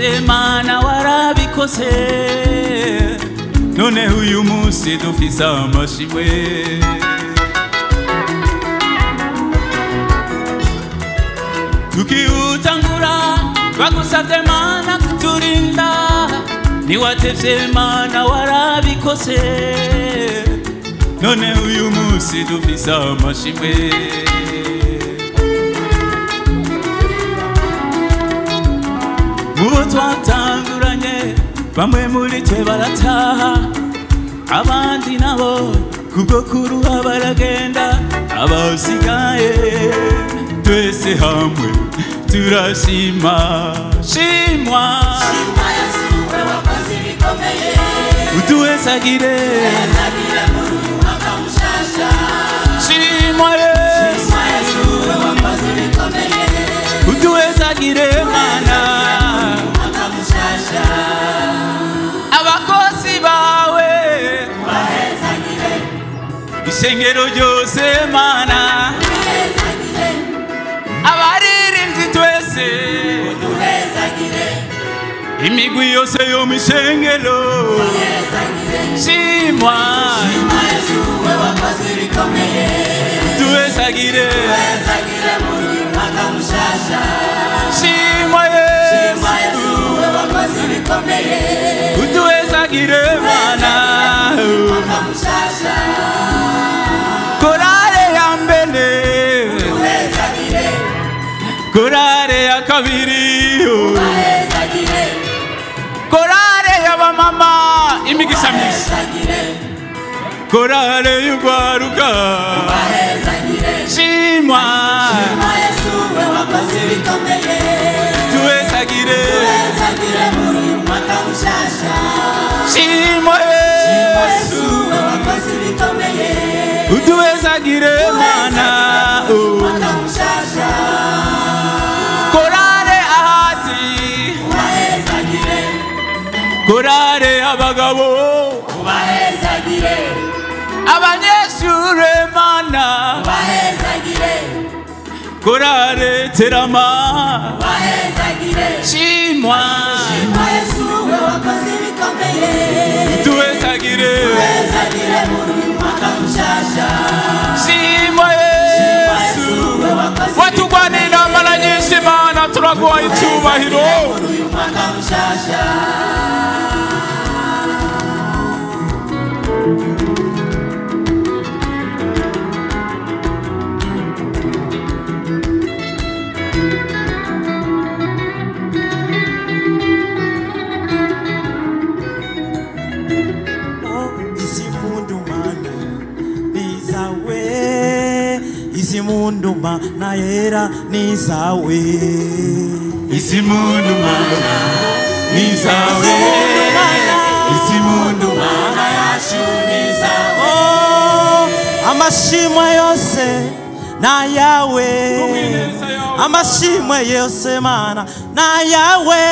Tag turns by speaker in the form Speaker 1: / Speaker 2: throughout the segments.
Speaker 1: byose Mana warabikoze none uyu munsi dufise amashimwe tukiutangura bagusavye Mana kuturinda niwatevye Mana warabikoze none uyu munsi dufise amashimwe mubo twatanguranye bamwe muri twe barataha abandi nabo kubwo kuruha baragenda abasigaye twese hamwe turashima shimwa
Speaker 2: Yesu wakoze ibikomeye
Speaker 1: utuhezagire
Speaker 2: muri uyu mwaka mushasha
Speaker 1: shimwa Yesu
Speaker 2: wakoze ibikomeye
Speaker 1: utuhezagire Mana
Speaker 2: mwaka mushasha
Speaker 1: abakozi bawe
Speaker 2: bahezagire
Speaker 1: ishengero ryose Mana
Speaker 2: bahezagire
Speaker 1: abaririmbyi twese
Speaker 2: duhezagire
Speaker 1: imigwi yose yo mishengero
Speaker 2: bahezagire
Speaker 1: shimwa
Speaker 2: Yesu wakoze ibikomeye
Speaker 1: tuwezagire
Speaker 2: bahezagire muri uyu mwaka mushasha
Speaker 1: shimwa
Speaker 2: Yesu wakoze ibikomeye
Speaker 1: utuwezagire Mana
Speaker 2: mwaka mushasha
Speaker 1: korale ya mbere
Speaker 2: duhezagire
Speaker 1: korale ya kabiri
Speaker 2: bahezagire
Speaker 1: korale y'abamama imigisha myinshi
Speaker 2: bahezagire
Speaker 1: korale y'urwaruka
Speaker 2: bahezagire
Speaker 1: shimwa
Speaker 2: Yesu wakoze ibikomeye
Speaker 1: tuwezagire
Speaker 2: bahezagire muri uyu mwaka mushasha
Speaker 1: shimwa Yesu
Speaker 2: wakoze ibikomeye
Speaker 1: utuwezagire Mana
Speaker 2: mwaka mushasha
Speaker 1: korale ahati
Speaker 2: bahezagire
Speaker 1: korale abagabo
Speaker 2: bahezagire
Speaker 1: abanyeshure Mana
Speaker 2: bahezagire
Speaker 1: korale terama
Speaker 2: bahezagire
Speaker 1: shimwa
Speaker 2: Yesu wakoze ibikomeye
Speaker 1: tuwezagire
Speaker 2: bahezagire muri uyu mwaka mushasha
Speaker 1: shimwa Yesu watugwanira mara nyinshi Mana turaguha icyubahiro
Speaker 2: muri uyu mwaka mushasha
Speaker 3: Isimundu Mana yera nizawe
Speaker 1: isimundu Mana nizawe isimundu Mana yacu nizawe
Speaker 3: amashimwe yose na yawe amashimwe yose Mana na yawe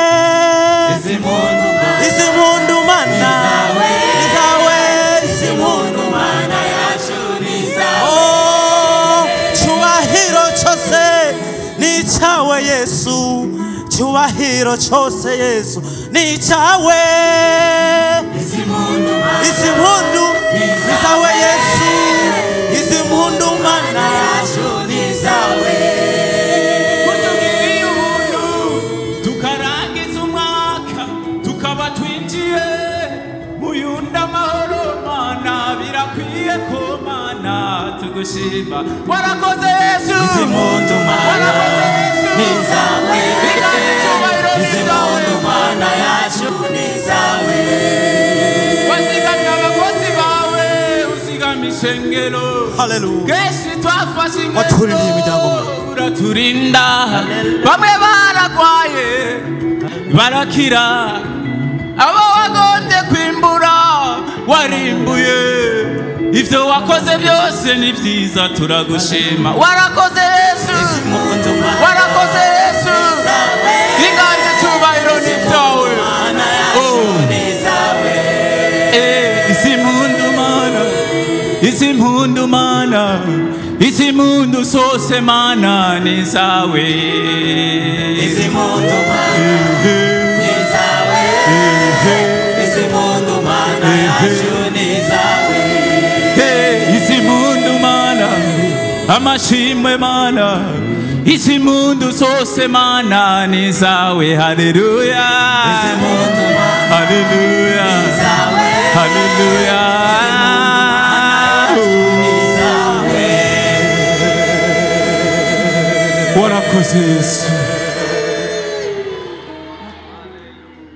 Speaker 3: isimundu Mana nizawe isimundu
Speaker 2: Mana yacu nizawe
Speaker 3: cyubahiro cyose ni cyawe Yesu cyubahiro cyose Yesu ni cyawe
Speaker 2: isimundu
Speaker 3: nizawe Yesu isimundu Mana
Speaker 2: yacu nizawe
Speaker 1: kutugiriye ubuntu tukarangiza umwaka tukaba twinjiye mu yunda amahoro Mana birakwiye ko Mana tugushima warakoze Yesu
Speaker 3: isimundu Mana
Speaker 2: nizawe isimundu Mana yacu nizawe
Speaker 1: wazigamye abakozi bawe uzigamye ishengero
Speaker 3: haleluya
Speaker 1: kenshi twafashe
Speaker 3: waturindiye imiryango
Speaker 1: uraturinda bamwe baragwaye barakira abo wagonde kwimbura warimbuye ivyo wakoze byose ni vyiza turagushima warakoze Yesu warakoze Yesu inganje cyubahiro ni vyawe isimundu Mana isimundu sose Mana nizawe
Speaker 2: isimundu Mana Mana yacu ni zawe.
Speaker 1: Izi mundu mana, amashimwe mana, izi mundu zose mana ni zawe. Haleluya, haleluya, haleluya. Warakoze Yesu.